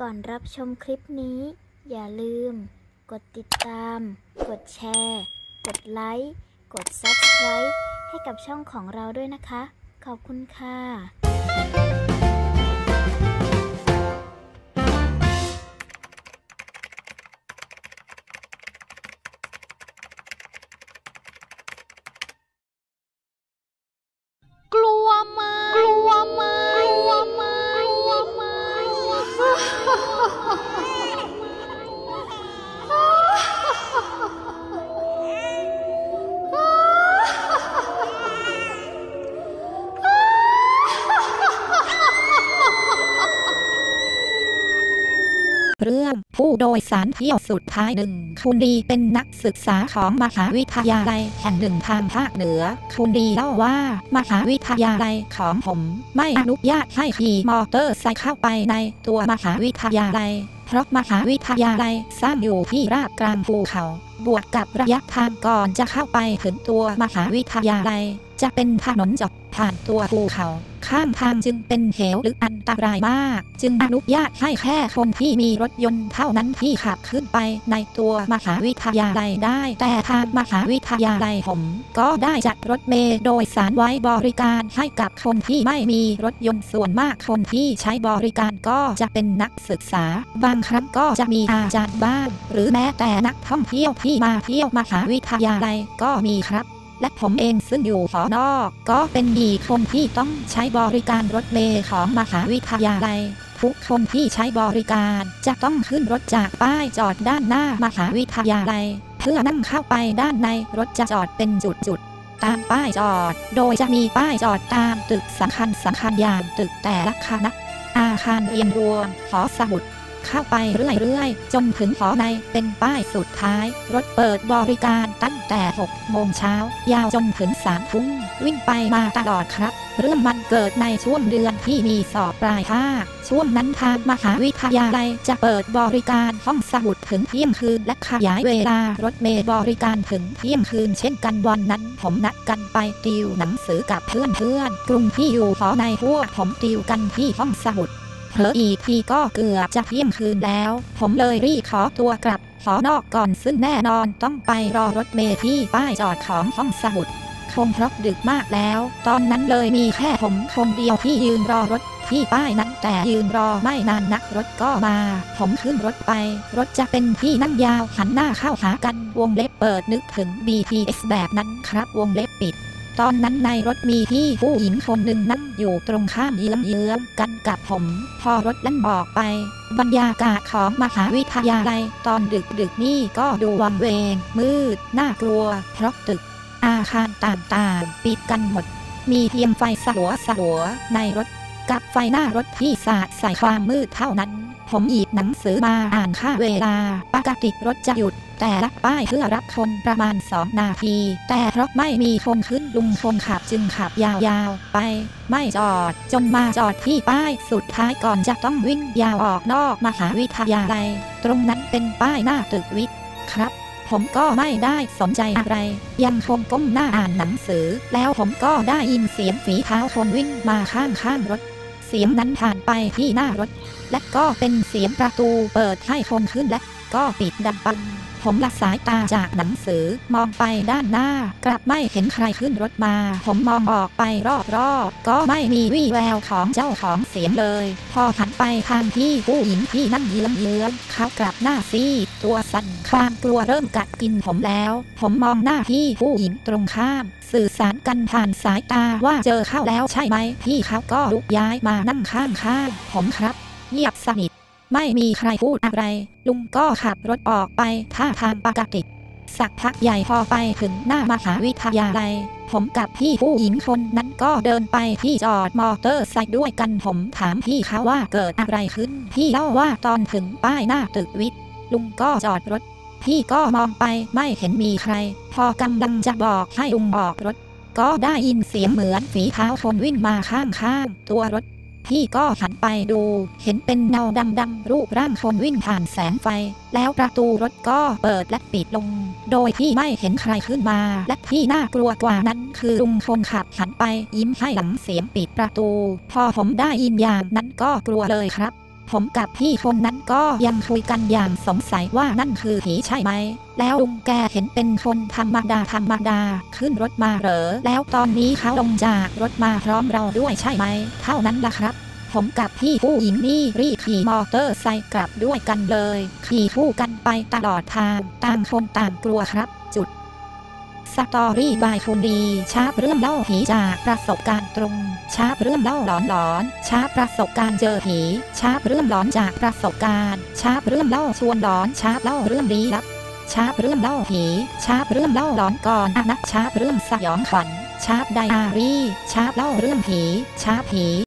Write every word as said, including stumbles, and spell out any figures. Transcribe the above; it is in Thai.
ก่อนรับชมคลิปนี้อย่าลืมกดติดตามกดแชร์กดไลค์กด ซับสไครบ์ ให้กับช่องของเราด้วยนะคะขอบคุณค่ะกลัวไหมกลัวไหมกลัวไหมกลัวไหมเรื่องผู้โดยสารเที่ยวสุดท้ายหนึ่งคุณดีเป็นนักศึกษาของมหาวิทยาลัยแห่งหนึ่งทางภาคเหนือคุณดีเล่าว่ามหาวิทยาลัยของผมไม่อนุญาตให้ขี่มอเตอร์ไซค์เข้าไปในตัวมหาวิทยาลัยเพราะมหาวิทยาลัยสร้างอยู่ที่ราบกลางภูเขาบวกกับระยะทางก่อนจะเข้าไปถึงตัวมหาวิทยาลัยจะเป็นถนนเจาะผ่านตัวภูเขาข้างทางจึงเป็นเหวลึกอันตรายมากจึงอนุญาตให้แค่คนที่มีรถยนต์เท่านั้นที่ขับขึ้นไปในตัวมหาวิทยาลัยได้แต่ทางมหาวิทยาลัยผมก็ได้จัดรถเมล์โดยสารไว้บริการให้กับคนที่ไม่มีรถยนต์ส่วนมากคนที่ใช้บริการก็จะเป็นนักศึกษาบางครั้งก็จะมีอาจารย์บ้างหรือแม้แต่นักท่องเที่ยวที่มาเที่ยวมหาวิทยาลัยก็มีครับและผมเองซึ่งอยู่หอนอกก็เป็นอีกคนที่ต้องใช้บริการรถเมล์ของมหาวิทยาลัยทุกคนที่ใช้บริการจะต้องขึ้นรถจากป้ายจอดด้านหน้ามหาวิทยาลัยเพื่อนั่งเข้าไปด้านในรถจะจอดเป็นจุดๆตามป้ายจอดโดยจะมีป้ายจอดตามตึกสำคัญสำคัญอย่างตึกแต่ละคณะอาคารเรียนรวมหอสมุดเข้าไปเรื่อยๆจนถึงหอในเป็นป้ายสุดท้ายรถเปิดบริการตั้งแต่หกโมงเช้ายาวจนถึงสามทุ่มวิ่งไปมาตลอดครับเรื่องมันเกิดในช่วงเดือนที่มีสอบปลายภาคช่วงนั้นทางมหาวิทยาลัยจะเปิดบริการห้องสมุดถึงเที่ยงคืนและขยายเวลารถเมล์บริการถึงเที่ยงคืนเช่นกันวันนั้นผมนัดกันไปติวหนังสือกับเพื่อนๆกลุ่มที่อยู่หอในพวกผมติวกันที่ห้องสมุดเผลออีกทีก็เกือบจะเที่ยงคืนแล้วผมเลยรีบขอตัวกลับหอนอกก่อนซึ่งแน่นอนต้องไปรอรถเมล์ที่ป้ายจอดของห้องสมุดคงเพราะดึกมากแล้วตอนนั้นเลยมีแค่ผมคนเดียวที่ยืนรอรถที่ป้ายนั้นแต่ยืนรอไม่นานนักรถก็มาผมขึ้นรถไปรถจะเป็นที่นั่งยาวหันหน้าเข้าหากันวงเล็บเปิดนึกถึง บี ที เอส แบบนั้นครับวงเล็บปิดตอนนั้นในรถมีพี่ผู้หญิงคนหนึ่งนั่งอยู่ตรงข้ามเยื้องๆกันกับผมพอรถลั่นบอกไปบรรยากาศของมหาวิทยาลัยตอนดึกๆนี่ก็ดูวังเวงมืดน่ากลัวเพราะตึกอาคารต่างๆปิดกันหมดมีเพียงไฟสลัวๆในรถกับไฟหน้ารถที่สาดใส่ความมืดเท่านั้นผมหยิบหนังสือมาอ่านค่าเวลาปกติรถจะหยุดแต่ละป้ายเพื่อรับคนประมาณสองนาทีแต่เพราะไม่มีคนขึ้นลุงคนขับจึงขับยาวๆไปไม่จอดจนมาจอดที่ป้ายสุดท้ายก่อนจะต้องวิ่งยาวออกนอกมหาวิทยาลัยตรงนั้นเป็นป้ายหน้าตึกวิทย์ครับผมก็ไม่ได้สนใจอะไรยังคงก้มหน้าอ่านหนังสือแล้วผมก็ได้ยินเสียงฝีเท้าคนวิ่งมาข้างๆรถเสียงนั้นผ่านไปที่หน้ารถและก็เป็นเสียงประตูเปิดให้คนขึ้นและก็ปิดดังปังผมละสายตาจากหนังสือมองไปด้านหน้ากลับไม่เห็นใครขึ้นรถมาผมมองออกไปรอบๆก็ไม่มีวี่แววของเจ้าของเสียงเลยพอหันไปทางที่ผู้หญิงที่นั่งเยื้องๆเขากลับหน้าซีดตัวสั่นความกลัวเริ่มกัดกินผมแล้วผมมองหน้าที่ผู้หญิงตรงข้ามสื่อสารกันผ่านสายตาว่าเจอเข้าแล้วใช่ไหมพี่เขาก็ลุกย้ายมานั่งข้างๆผมครับเงียบสนิทไม่มีใครพูดอะไรลุงก็ขับรถออกไปท่าทางปกติสักพักใหญ่พอไปถึงหน้ามหาวิทยาลัยผมกับพี่ผู้หญิงคนนั้นก็เดินไปที่จอดมอเตอร์ไซค์ด้วยกันผมถามพี่เขาว่าเกิดอะไรขึ้นพี่เล่าว่าตอนถึงป้ายหน้าตึกวิทย์ลุงก็จอดรถพี่ก็มองไปไม่เห็นมีใครพอกำลังจะบอกให้ลุงออกรถก็ได้ยินเสียงเหมือนฝีเท้าคนวิ่งมาข้างๆตัวรถพี่ก็หันไปดูเห็นเป็นเงาดำๆรูปร่างคนวิ่งผ่านแสงไฟแล้วประตูรถก็เปิดและปิดลงโดยที่ไม่เห็นใครขึ้นมาและที่น่ากลัวกว่านั้นคือลุงคนขับหันไปยิ้มให้หลังเสียงปิดประตูพอผมได้ยินอย่างนั้นก็กลัวเลยครับผมกับพี่คนนั้นก็ยังคุยกันอย่างสงสัยว่านั่นคือผีใช่ไหมแล้วลุงแกเห็นเป็นคนธรรมดาธรรมดาขึ้นรถมาเหรอแล้วตอนนี้เขาลงจากรถมาพร้อมเราด้วยใช่ไหมเท่านั้นล่ะครับผมกับพี่ผู้หญิงนี่รีบขี่มอเตอร์ไซค์กลับด้วยกันเลยขี่คู่กันไปตลอดทางต่างคนต่างกลัวครับจุดสตอรี่บายคุณดีชาบเรื่องเล่าผีจากประสบการณ์ตรงชาบเรื่องเล่าหลอนหลอนชาบประสบการณ์เจอผีชาบเรื่องหลอนจากประสบการณ์ชาบเรื่องเล่าชวนหลอนชาบเล่าเรื่องลี้ลับชาบเรื่องเล่าผีชาบเรื่องเล่าหลอนก่อนอะนะชาบเรื่องสยองขวัญชาบไดอารี่ชาบเล่าเรื่องผีชาบผี